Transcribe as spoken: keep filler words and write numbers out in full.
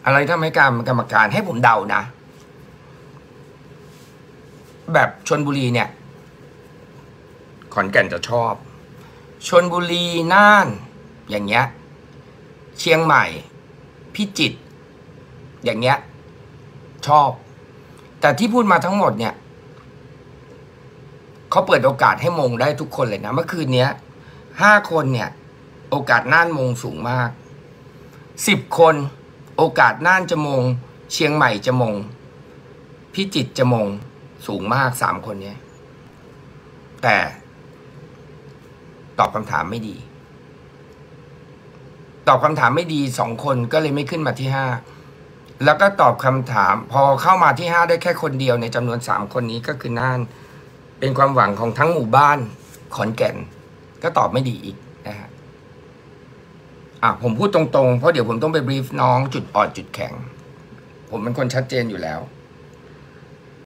อะไรทำให้การกรรมการให้ผมเดานะแบบชลบุรีเนี่ยขอนแก่นจะชอบชลบุรีน่านอย่างเงี้ยเชียงใหม่พิจิตรอย่างเงี้ยชอบแต่ที่พูดมาทั้งหมดเนี่ยเขาเปิดโอกาสให้มงได้ทุกคนเลยนะเมื่อคืนนี้ห้าคนเนี่ยโอกาสน่านมงสูงมากสิบคนโอกาสน่านจะมงเชียงใหม่จะมงพิจิตรจะมงสูงมากสามคนนี้แต่ตอบคำถามไม่ดีตอบคำถามไม่ดีสองคนก็เลยไม่ขึ้นมาที่ห้าแล้วก็ตอบคำถามพอเข้ามาที่ห้าได้แค่คนเดียวในจำนวนสามคนนี้ก็คือน่านเป็นความหวังของทั้งหมู่บ้านขอนแก่นก็ตอบไม่ดีอีกนะฮะอ่ะผมพูดตรงๆเพราะเดี๋ยวผมต้องไปบรีฟน้องจุดอ่อนจุดแข็งผมเป็นคนชัดเจนอยู่แล้ว